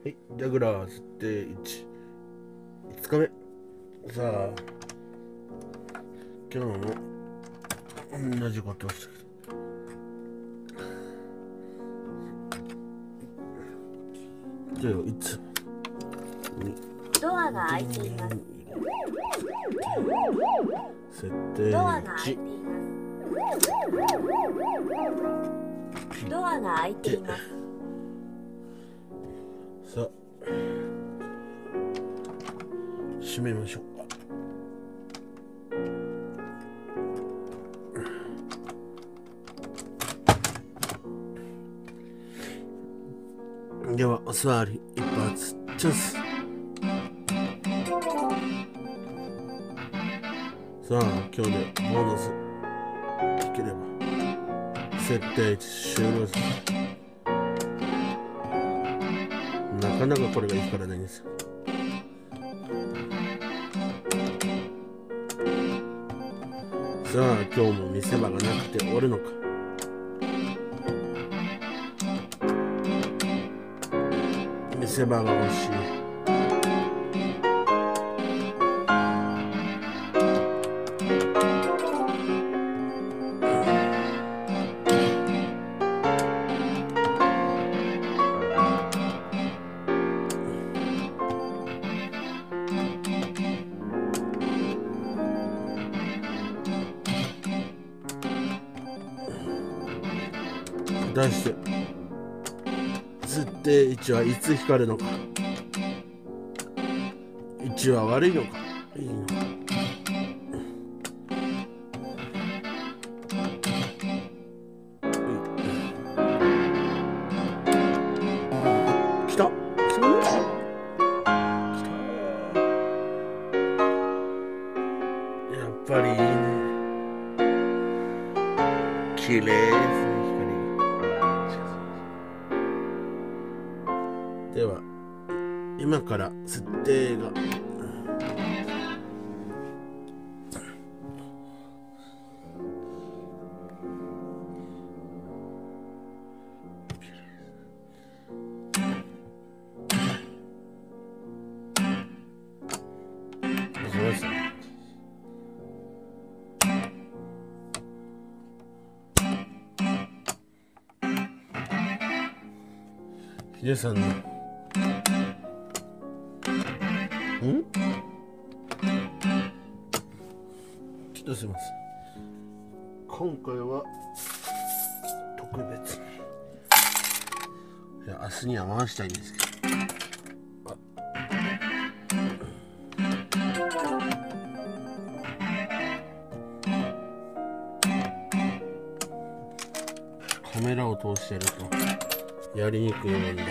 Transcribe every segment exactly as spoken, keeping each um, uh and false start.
はい、ジャグラースっていち、いつかめ。さあ、今日も同じことをする。では、いつにドアが開いています。 設定ドアが開いいち。 ています。ドアが開いています。 さあ、閉めましょうか。では、お座り一発チャンス。さあ、今日でボーナス引ければ設定いち終了です。なかなかこれがいいからないんですよ。さあ、今日も見せ場がなくて終わるのか。見せ場が欲しい。果たして設定いちはいつ光るのか。いちは悪いのかいいのか。来た来た来た。やっぱりいいね。綺麗ですね、光が。では今から設定がヒデさんのんちょっとすいません。今回は特別に、いや明日には回したいんですけど、カメラを通してやるとやりにくいもんで、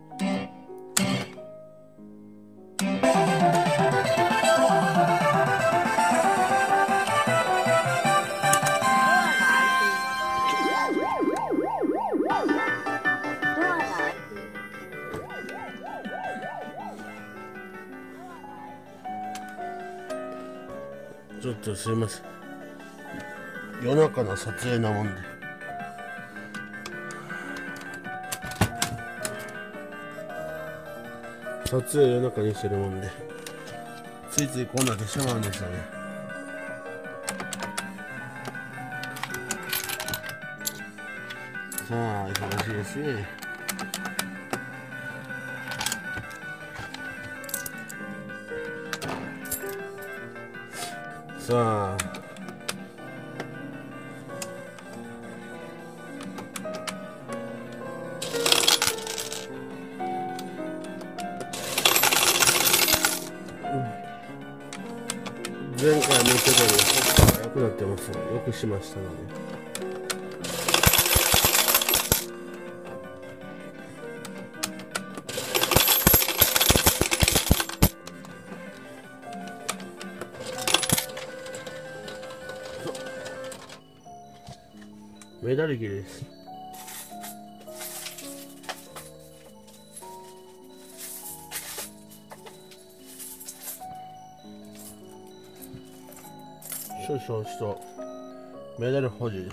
ちょっとすいません。夜中の撮影なもんで撮影夜中にしてるもんでついついこうなってしまうんですよね。さあ忙しいですね。さあ前回の言ってたより良くなってますね。よくしましたので、メダル切れです。少々とメダル保持です。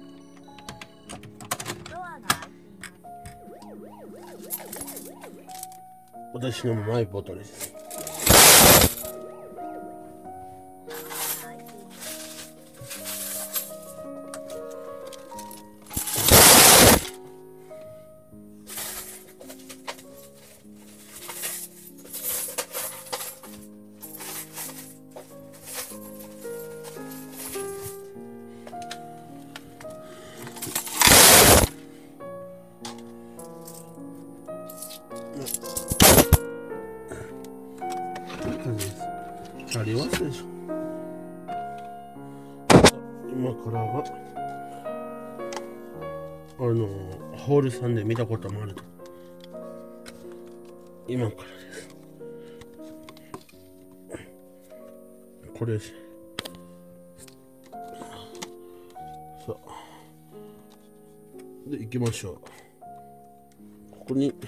ドアが開いています。 私のマイボトルです。ありますでしょ。今からがあのホールさんで見たこともあると。今からです。これですそうで行きましょう。ここに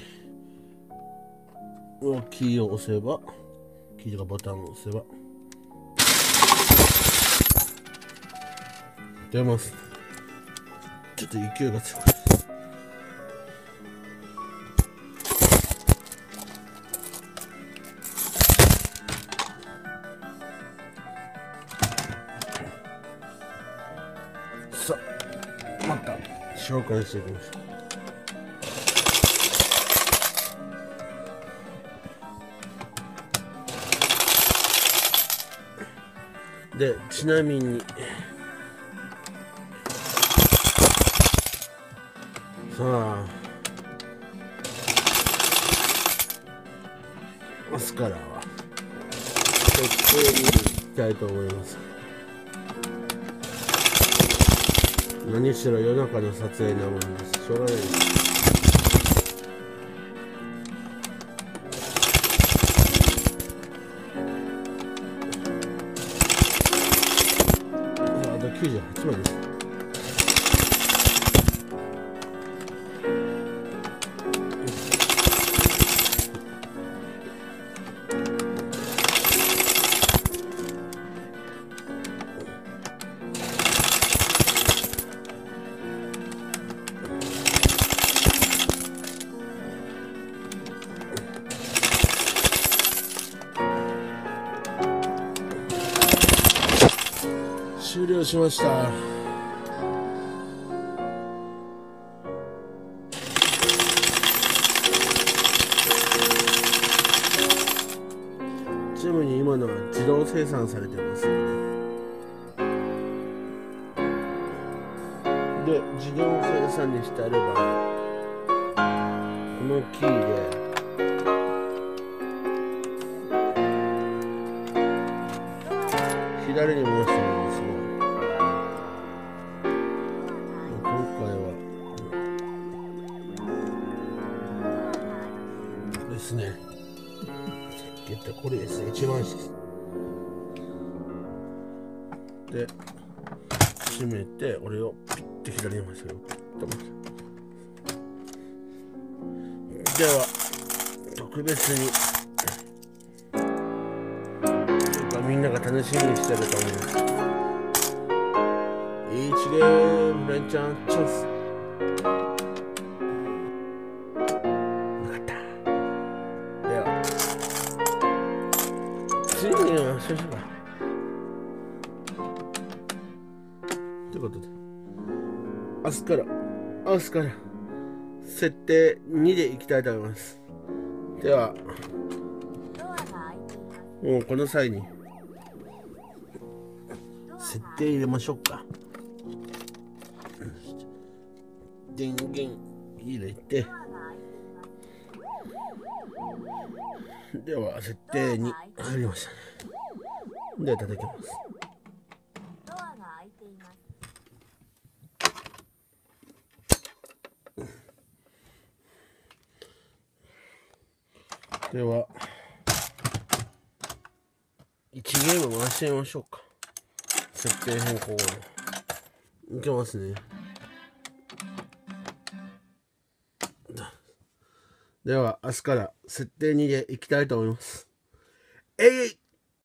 キーを押せば、キーとかボタンを押せば出ます。ちょっと勢いが強い。さあまた紹介していきましょう。でちなみにさあ明日からは設定に行きたいと思います。何しろ夜中の撮影なもんです。しょうがないです。あときゅうじゅうはちまいです。終了しました。ちなみに今のは自動生産されてますよね。で自動生産にしてあればこのキーで左に回してもいいんですよ。今回はですね、さっき言ったこれですね、一番下で閉めて、俺をピッて左に回してよ。では特別にみんなが楽しみにしてると思います。いちゲーム連チャンチャンス。よかった。では次にはしましょうか。ということで明日から明日から設定にでいきたいと思います。ではもうこの際に設定入れましょうか。電源入れて、では設定に入りましたね。では叩きます。 ドアが開いています。 ではいちゲーム回してみましょうか。設定変更いけますね。では明日から設定にでいきたいと思います。えい